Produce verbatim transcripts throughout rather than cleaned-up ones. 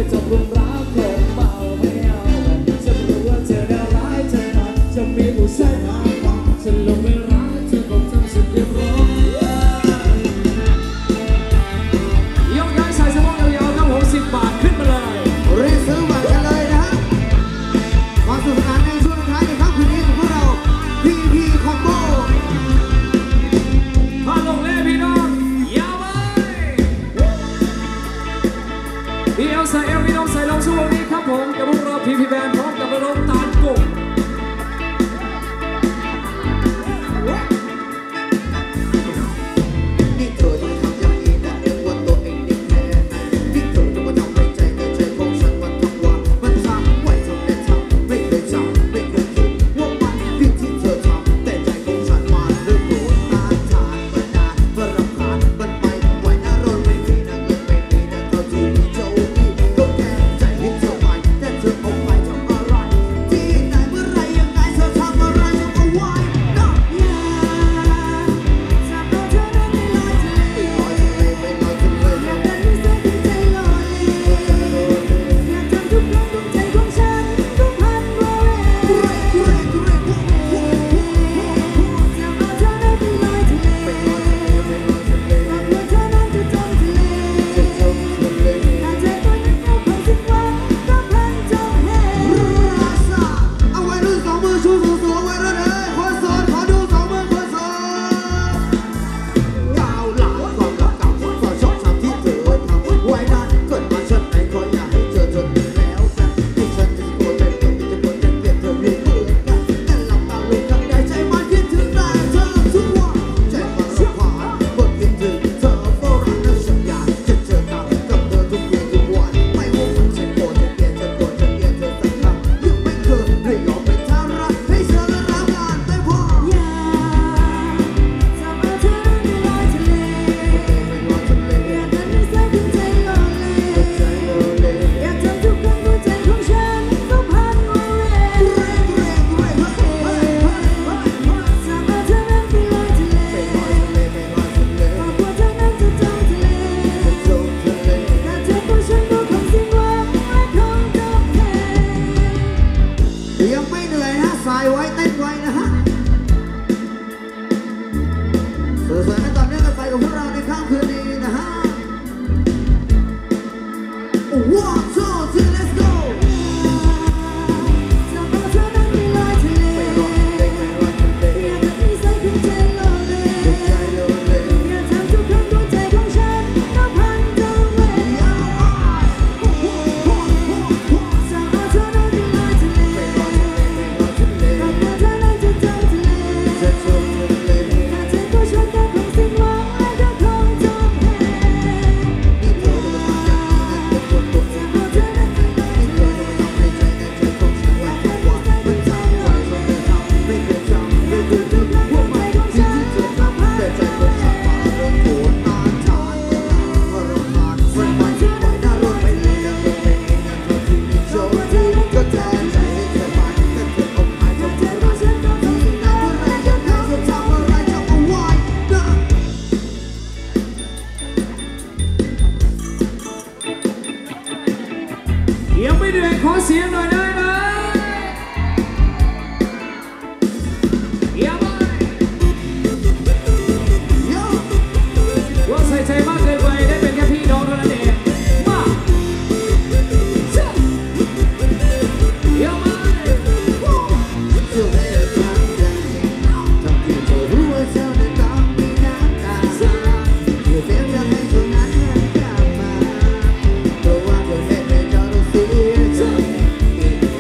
จบรุมร้าวคงเมาไม่เอาฉันรู้ว่าเธอแนวร้ายเธอหนักจะมีผู้ชายมากกว่าฉันลงไม่รักเธอคงทำฉันเรียบร้อยยกย้ายสายสมองยาวๆครับผมสิบบาทขึ้นมาเลยรีบซื้อบัตรกันเลยนะฮะความสนุกสนานในช่วงท้ายในค่ำคืนนี้ของพวกเรา พี พี Combo พาลงเล่พี่น้องยาวไปพี่เอลใส่เอลพี่น้องใส่ลงช่วงนี้ครับผมกับพวกเรา พี พี แบนด์พร้อมกับระดมตาลกุ่มนี่เธอจะทำอย่างนี้นะเองว่าตัวเองนี่แค่ไหนนี่เธอจะมาทำให้ใจในใจของฉันมันทำว่ามันทำไว้ทำแต่ทำไม่เคยจำไม่เคยคิดว่ามันผิดที่เธอทำแต่ใจของฉันมันเริ่มโกรธนานทานมานานเพื่อรำคาญมันไปไหวนะรนไม่มีนะเงินไม่มีนะเท่าที่มีเจ้านี่ก็แค่ใจให้เธอไปแต่เธอเอาไปทำอะไรที่ไหนเมื่อไรยังไงเธอทำอะไรจะเอาไว้นะอย่าทำเอาเธอนั้นไม่ลอยทะเลไม่ลอยทะเลไม่ลอยทะเลอยากเป็นที่สุดใจลอยอยากทำทุกครั้งดวงใจของฉันต้องพันว่าเร่ทำเอาเธอนั้นไม่ลอยทะเลไม่ลอยทะเลไม่ลอยทะเลรักว่าเธอนั้นจะจมทะเลจะจมทะเลถ้าใจตัวนั้นเอาไปสิ้นหวังก็พันจมเหวราชาเอาไว้รุ่นสองมือชูสูงสูงไว้รุ่นเอ้ยคนโสดขอดูสองมือคนโสดก้าวหลังความรักเก่าความชอบช้ำที่เธอทำไว้นานเกิดมาฉันไม่ขออยากให้เธอจนแล้วกันที่ฉันจะโกรธใจเปลี่ยนจะโกรธใจเปลี่ยนเธอไม่เหมือนกันแต่หลับตาลงข้างในใจมันคิดถึงแต่เธอทุกวันใจมันสะพานเมื่อคิดถึงเธอเฝ้ารักและสัญญาจะเจอกันกับเธอทุกเย็นทุกวันไม่ว่ามันจะโกรธจะเปลี่ยนจะโกรธจะเปลี่ยนเธอสักครั้งยังไม่เคยได้ยอมเป็นทาสรักให้เธอและรักกันไม่พออย่าทำเอาเธอนั้นไม่ลอยทะเลไม่ลอยทะเลอยากนั้นไม่ใช่ถึงใจลอยใจลอยอยากทำทุกครั้งด้วยใจของฉันก็พันว่าเร่ทำเอาเธอนั้นไม่ลอยทะเลไม่ลอยทะเลไม่ลอยทะเลรักว่าเธอนั้นจะจมทะเลจะจมทะเลถ้าเธอตัวฉันก็คงสิ้นหวังและคงจมเหวยังไม่เหนื่อยนะสายไว้เต้นไว้นะฮะสวยๆกันต่อเนื่องกันไปกับพวกเราในค่ำคืนนี้นะฮะ one two three let's go ทำเอาเธอนั้นไม่ลอยทะเลไม่ลอยทะเลไม่ลอยทะเลอยากให้ใจของใจลอยใจลอยอยากทำทุกครั้งด้วยใจของฉันก็พันจมเหวทำเอาเธอนั้นไม่ลอยทะเลไม่ลอยทะเลไม่ลอยทะเลรักว่าเธอนั้นจะจมทะเลจะจมทะเลถ้าใจของฉันก็คงสิ้นหวังและก็คงจมเหวนี่เธอจะมาทำอย่างนี้นะจะปวดตัวเองทำเอาเธอนั้นไม่ลอยทะเลไม่ลอยทะเลในใจของฉันมันทำว่ามันทำไว้ทำไม่ทำไม่เคยจำไม่เคยคิดว่ามันผิดที่เธอทำแต่ใจของฉันมาเริ่มโกรธนานทานมานานว่ารำคาญมันไปไหวหน้ารถไม่มีนะเงินไม่มีนะเท่าที่มีโชคดีก็แทนใจให้เธอไปแต่เธอเอาไปทำอะไรที่ไหนเมื่อไรยังไงจะทำอะไรจะเอาไว้นะยังไม่เหนื่อยขอเสียงหน่อยได้ไหมอย่าไปว่าใส่ใจมากเกินไปได้เป็นแค่พี่น้องเท่านั้นเองมาอย่าไปเธอไม่ได้ทำใจทำที่เธอรู้ว่าเธอนั้นต้องมีน้ำตาเธอเพียงจะให้เธอนั้นหันกลับมาเพราะว่าเธอเห็นในใจเราเสียใจ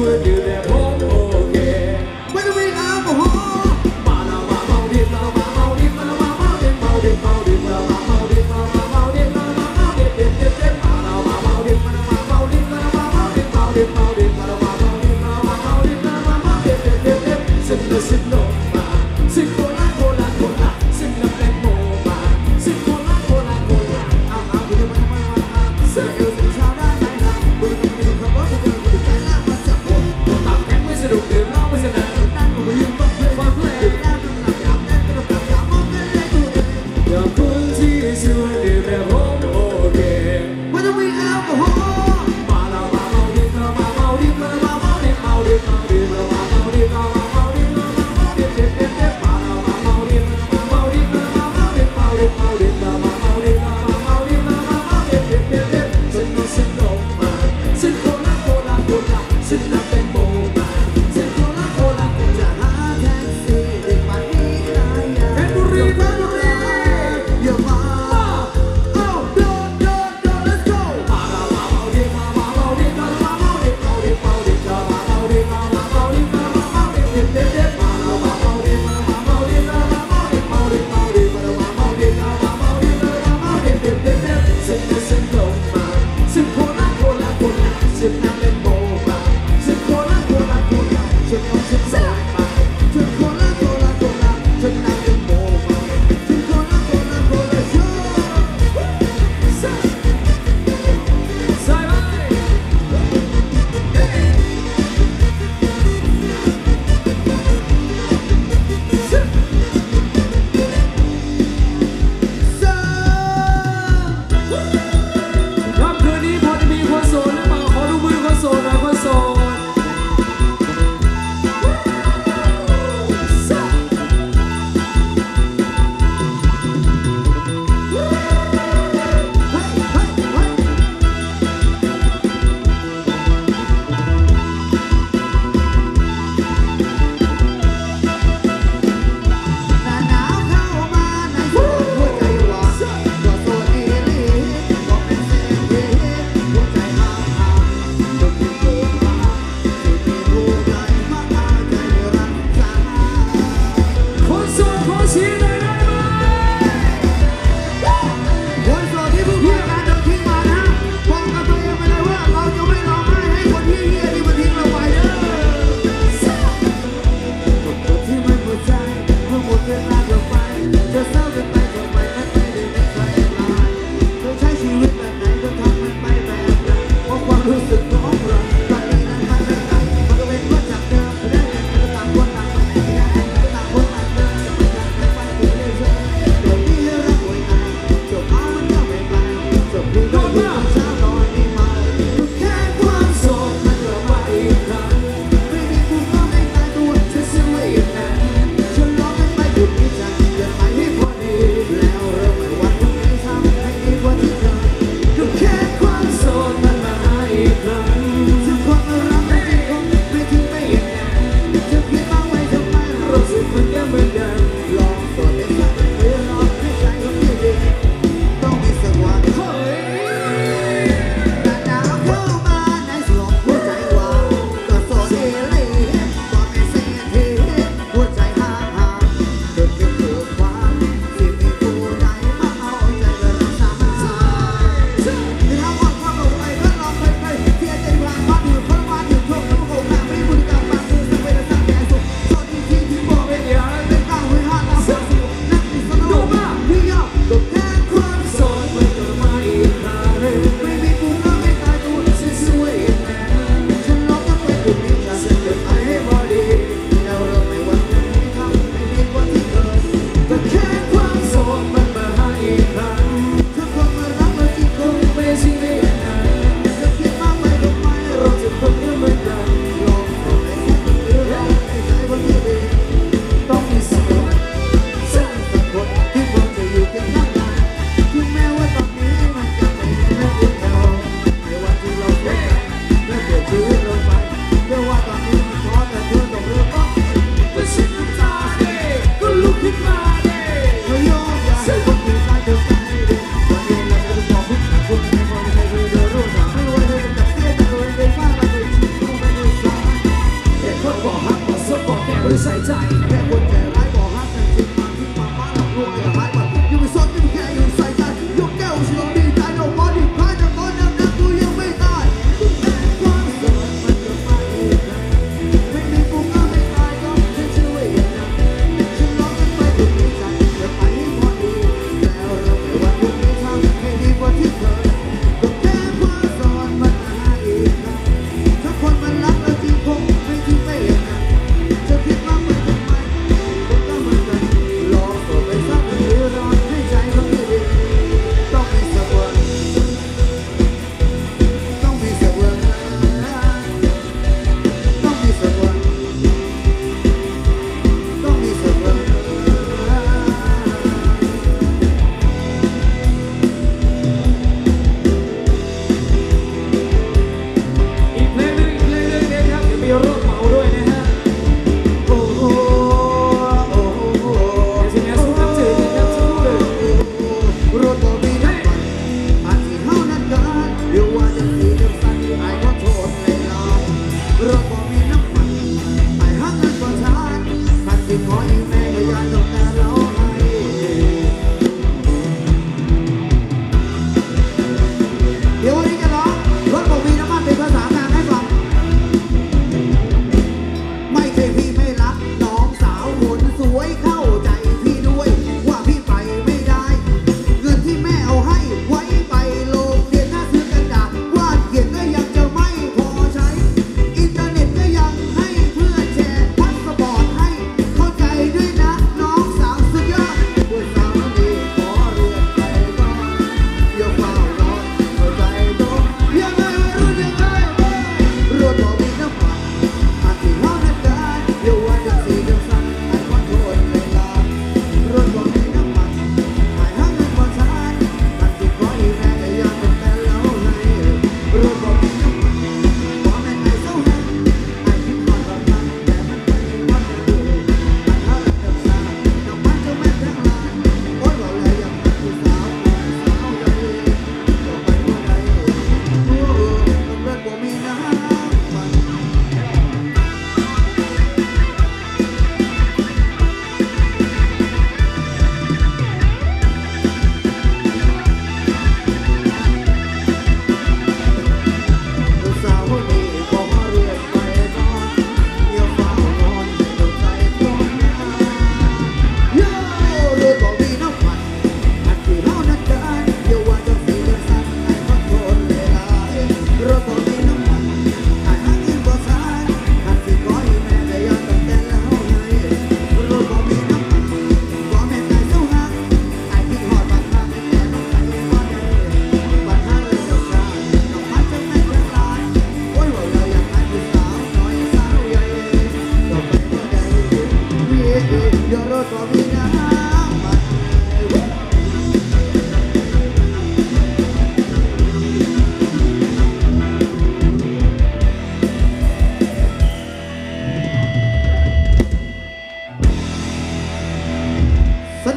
นอยู่แต่ผมโอเคไม่ต้องมีแอลกอฮอล์มาเรามาเมาดิบมาเรามาเมาดิบมาเรามาเมาดิบเมาดิบเมาดิบมาเรามาเมาดิบมาเรามาเมาดิบมาเรามาเมาดิบดิบดิบดิบมาเรามาเมาดิบมาเรามาเมาดิบมาเรามาเมาดิบเมาดิบเมาดิบมาเรามาเมาดิบมาเรามาเมาดิบมาเรามาเมาดิบดิบดิบดิบสิบละสิบลงมาสิบโคลาโคลาโคลาสิบละแตงโมมาสิบโคลาโคลาโคลาเอาเอาดูดิมันมันมันมันสิบเอวสิบชาวได้ไหมล่ะบุญกับมีคำว่าบุญกับใจลากมาจับผมตัวตับแข็ง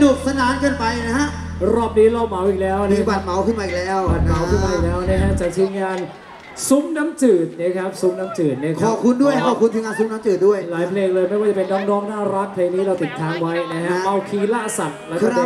นุกสนานกันไปนะฮะรอบนี้เราเหมาอีกแล้วมีนะบัตรเหมาขึ้นมาอีกแล้วบัตรเหมาขึ้นมาอีกแล้วนะฮะจากทีมงานซุ้มน้ำจืดนะครับซุ้มน้ำจืดนะคขรับอบคุณด้วยขอบคุณทีมงานซุ้มน้ำจืดด้วยหลายเพลงเลยไม่ว่าจะเป็นน้องๆน่ารักเพลงนี้เราติดค้างไว้นะฮะเมาคีล่าสัตว์แล้วก็